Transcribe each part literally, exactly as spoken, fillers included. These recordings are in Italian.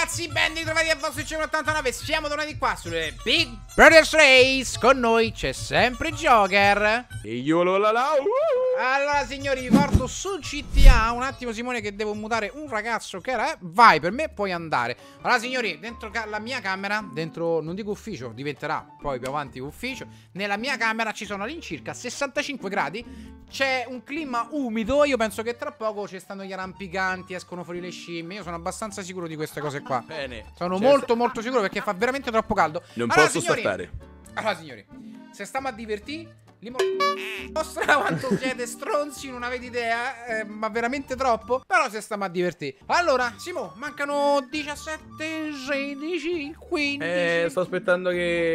ragazzi, ben ritrovati a vostro C ottantanove. Siamo tornati qua sulle Big Brothers Race. Con noi c'è sempre Joker. E io lo la la uh. Allora signori, vi porto su G T A. Un attimo Simone che devo mutare un ragazzo che era. Vai, per me puoi andare. Allora signori, dentro la mia camera, dentro, non dico ufficio, diventerà poi più avanti ufficio. Nella mia camera ci sono all'incirca sessantacinque gradi. C'è un clima umido. Io penso che tra poco ci stanno gli arrampicanti, escono fuori le scimmie. Io sono abbastanza sicuro di queste cose qua. Bene. Sono molto molto sicuro perché fa veramente troppo caldo. Non allora, posso signori, saltare. Allora signori, se stiamo a divertire, li mostra quanto siete stronzi, non avete idea, eh, ma veramente troppo. Però se stiamo a divertire. Allora, Simo, mancano diciassette, sedici, quindici. Eh, sto aspettando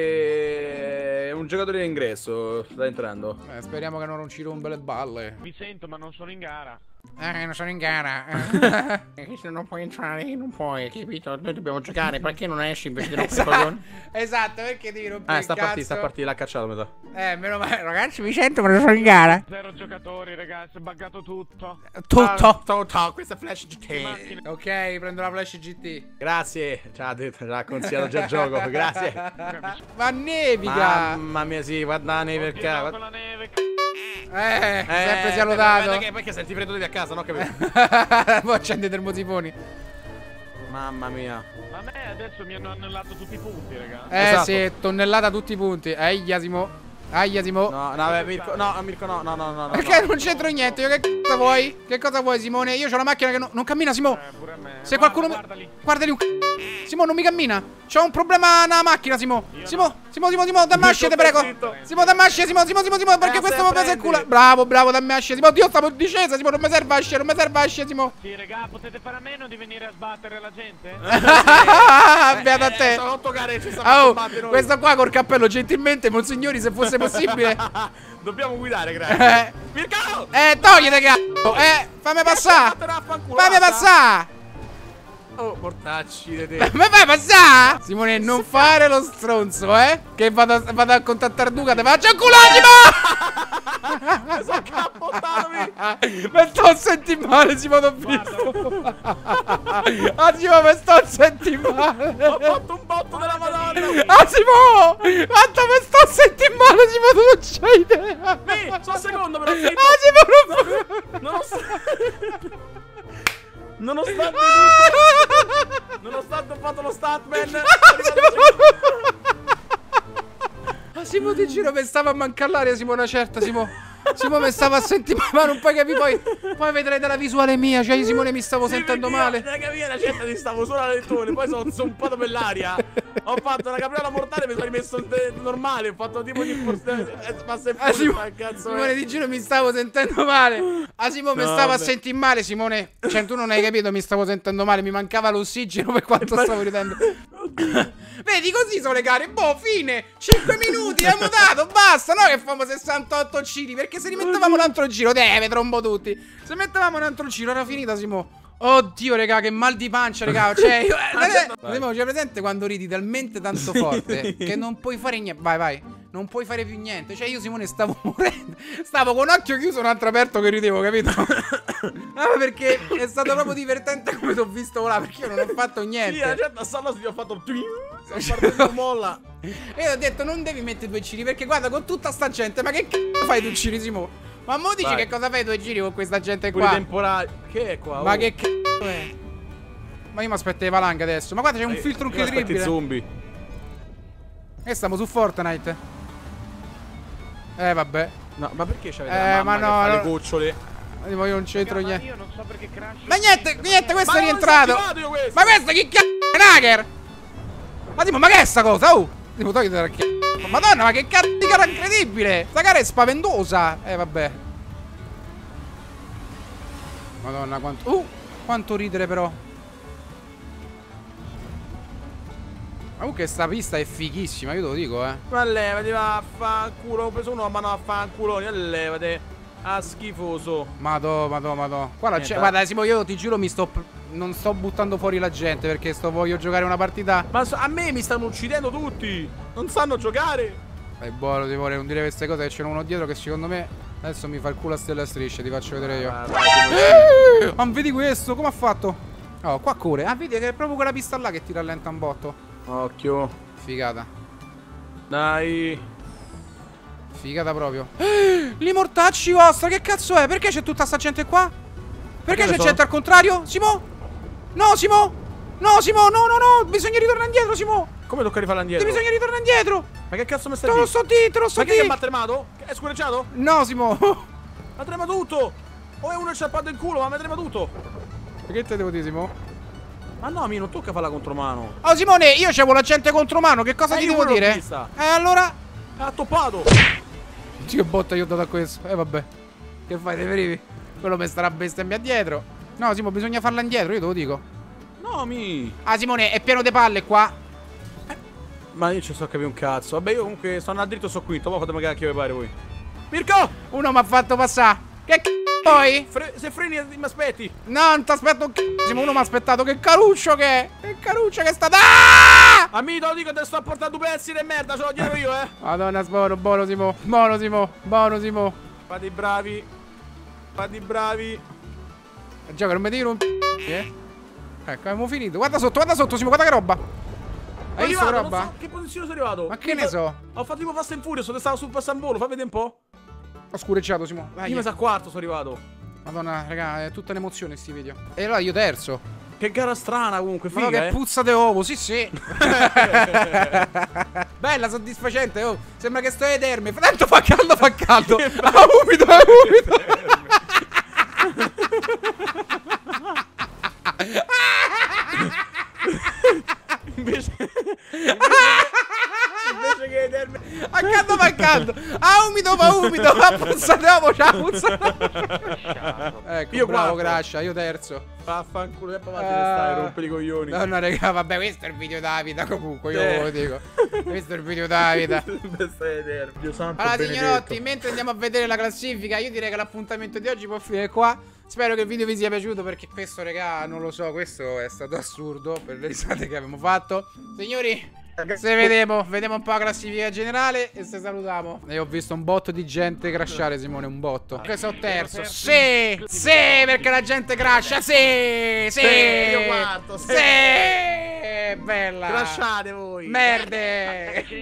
che un giocatore d'ingresso sta entrando. Eh, speriamo che non ci rompe le balle. Mi sento, ma non sono in gara. Eh, non sono in gara. Eh, se non puoi entrare, non puoi, capito? Noi dobbiamo giocare, perché non esci invece di rompere i Esatto, coglioni? esatto, perché devi rompere Ah, il sta cazzo? partendo, sta partendo, l'ha cacciato a metà. Eh, meno male, ragazzi, Mi sento, ma non sono in gara. Zero giocatori, ragazzi, è buggato tutto. tutto. Tutto, questa flash G T. Macchine. Ok, prendo la flash G T. Grazie. Ci ha detto, ci ha consigliato già il gioco. Grazie. Ma nevica. Mamma mia, sì, guarda la neve per Tirato caso. la neve. Eh, Eh, sempre sia beh, lodato. Perché, perché senti freddo devi a casa, no? Capito? Poi accende i termosifoni. Mamma mia. A me adesso mi hanno annullato tutti i punti, raga. Eh Esatto. sì, tonnellata a tutti i punti. Aiasimo. Aiasimo. No, no, beh, Mirko, no, Mirko, no, no, no, no. Perché no. non c'entro niente? Io che cosa vuoi? Che cosa vuoi, Simone? Io ho la macchina che no- non cammina, Simo. Eh, pure a me. Se Guarda, qualcuno guarda mi... lì. Guarda lì un c***o. Simo, non mi cammina. C'ho un problema nella macchina, Simo. Io Simo, no. Simo, Simo, Simo, dammi asce, te prego. zitto. Simo, dammi asce, Simo, Simo, Simo, Simo, perché Eh, questo se mi prese il prendi. culo. Bravo, bravo, dammi asce, Simo. Dio, stavo in discesa, Simo, non mi serve asce, non mi serve asce, Simo. Sì, raga, potete fare a meno di venire a sbattere la gente? Beata a te. Eh, sono otto gare, ci stiamo a Oh, combattere noi. questo qua col cappello, gentilmente, monsignori, se fosse possibile. Dobbiamo guidare, Eh, grazie. Mirko! eh, toglite cazzo. Eh, fammi passare. Fammi passare. Oh, portacci di te. Mi fai passare? Simone, non fare lo stronzo, eh? Che vado a, vado a contattare Duca, te faccio il culo, Simo! Mi sono cappottato, mi. Mi sto a sentire male, Simo, t'ho visto. Ah, Simo, mi sto a sentire male. Ho fatto un botto della Madonna. Ah, Simo! Quanto mi sto a sentire male, Simo, tu non c'hai idea. Mi, sono secondo però zitto. Ah, Simo, non... Nonostante Nonostante tutto, nonostante ho fatto lo stuntman. Ah, Simo, ti giro, mi stava a mancare l'aria, Simo, una certa, Simo. Simo, mi stava a sentire male, ma non puoi capire, poi, poi vedrai dalla visuale mia, cioè io, Simone, mi stavo sentendo male. Non capire la certa, ti stavo solo a lettone, poi sono zompato per l'aria. Ho fatto una capriola mortale, mi sono rimesso eh, normale, ho fatto tipo di forse passa e Ah, Simo, forza, cazzo. Simone, è. ti giuro, mi stavo sentendo male. Ah, Simo, mi No, stavo a vabbè. sentire male, Simone. Cioè, tu non hai capito, mi stavo sentendo male, mi mancava l'ossigeno per quanto stavo ridendo. Vedi, così sono le gare. Boh, fine. cinque minuti, abbiamo dato, basta. No che famo sessantotto giri, perché se rimettevamo un altro giro, deve, trombo tutti. Se mettevamo un altro giro, era finita, Simo. Oddio, raga, che mal di pancia, raga. Cioè, io, eh, Simo, c'è presente quando ridi talmente tanto forte che non puoi fare niente. Vai, vai. Non puoi fare più niente. Cioè, io, Simone, stavo morendo. Stavo con un occhio chiuso e un altro aperto che ridevo, capito? Ah, perché è stato proprio divertente come ti ho visto volare. Perché io non ho fatto niente. Sì, la gente a Sallo ti ho fatto sono partito molla. E io ho detto, non devi mettere due giri. Perché guarda, con tutta sta gente, ma che c***o fai due giri, Simo? Ma mo dici Vai. che cosa fai due giri con questa gente Pure qua? temporali. Che è qua? Ma oh? che c***o è? Ma io mi aspetto le valanghe adesso. Ma guarda, c'è un Eh, filtro io aspetto i incredibile. zombie. E stiamo su Fortnite. Eh, vabbè. No, ma perché c'avete Eh, la mamma ma no, che fa no. le gocciole? Io non c'entro Raga, ma niente. io non so perché crash. Ma niente, niente, questo Ma è non rientrato. l'ho attivato io questo. Ma questo chi cazzo è un hacker? Ma tipo, ma che è sta cosa? Oh! Tipo, togliti dal c***o. Madonna, ma che cazzo di gara incredibile! Sta gara è spaventosa! Eh, vabbè. Madonna, quanto... Uh! Quanto ridere, però. Ma comunque sta pista è fighissima, io te lo dico, eh. Ma levati, vaffanculo. Ho preso uno, ma no, vaffanculo. Levate. Ah, schifoso. Madò, madò, madò. Guarda, Niente. c'è- guarda, Simo, io ti giuro mi sto... Non sto buttando fuori la gente perché sto voglio giocare una partita. Ma so- a me mi stanno uccidendo tutti. Non sanno giocare. Dai, buono, ti vorrei non dire queste cose, che c'è uno dietro che secondo me adesso mi fa il culo a stella striscia, ti faccio vedere io. Ah, vai, Eh, ma vedi questo? Come ha fatto? Oh, qua corre. Ah, vedi che è proprio quella pista là che ti rallenta un botto. Occhio. Figata. Dai. Figata proprio. Li mortacci vostra, che cazzo è? Perché c'è tutta sta gente qua? Perché Che ne c'è so? gente al contrario? Simo? No, Simo! No, Simo, no, no, no! Bisogna ritornare indietro, Simo! Come tocca rifarla Ti indietro? bisogna ritornare indietro! Ma che cazzo mi stai Te lo dicendo? sto di, te lo sto Ma che di! mi ha tremato? È scureggiato? No, Simo! Ma trema tutto! O è uno inciampato in culo, ma mi trema tutto! Che te devo dire, Simo? Ma no, mi non tocca fare la contromano. Oh, Simone, io c'avevo la gente contro mano, che cosa Eh, ti io devo pure l'ho dire? vista. Eh, allora... Ha toppato! Che botta io ho dato a questo. Eh, vabbè. Che fai, te verivi? Quello mi starà bestemmia dietro. No, Simo, bisogna farla indietro, io te lo dico. No, mi. Ah, Simone, è pieno di palle qua. Ma io ci so capire un cazzo. Vabbè, io comunque sto andando dritto, so quinto. Poi fatemi cacchio vi pare voi. Mirko! Uno mi ha fatto passare. Che c***o poi? Fre se freni mi aspetti. No, non ti aspetto un c***o. Uno mi ha aspettato. Che caruccio che è. Che caruccio che è stato. Ah! Amico, te lo dico, te sto a portare due pezzi di merda, ce l'ho dietro io, eh. Madonna, buono, buono, Simo. Buono, Simo. Buono, Simo. Fate i bravi. Fate i bravi. Gioca, non mi dire un eh? Ecco, abbiamo finito. Guarda sotto, guarda sotto, Simo, guarda che roba. Hai Sono visto che arrivato, roba? non so che posizione sono arrivato. Ma che Io ne so? Ho fatto tipo Fast and Furious, sono stato sul Passambolo, fammi vedere un po'. Ho scureggiato, Simo. Dai. Io mi sa quarto sono arrivato. Madonna, raga, è tutta un'emozione sti video. E allora io terzo. Che gara strana comunque, Ma no, figa, che eh. puzza di uovo, sì sì. Bella, soddisfacente, oh. Sembra che sto ai terme. Tanto fa caldo, fa caldo. Ah, umido, è umido. Invece Invece che terme. A caldo, fa caldo. Ah, umido, fa umido. Ah, puzza di uovo, c'ha puzza. Ecco, Io bravo, quarto. Crasha, io terzo. Vaffanculo, sempre avanti Ah. che stai, rompi i coglioni. No, no, raga, vabbè, questo è il video da vita comunque, io Eh. ve lo dico. Questo è il video da vita. Stai ai terme. Dio santo Allora, benedetto. signorotti, mentre andiamo a vedere la classifica, io direi che l'appuntamento di oggi può finire qua. Spero che il video vi sia piaciuto, perché questo, raga, non lo so, questo è stato assurdo per le risate che abbiamo fatto. Signori, se vediamo, vediamo un po' la classifica generale e se salutiamo. E ho visto un botto di gente crashare, Simone, un botto. Questo è un terzo. Sì, sì, perché la gente crasha, sì, sì. io quarto, sì. Sì, bella. Crashate voi. Merde.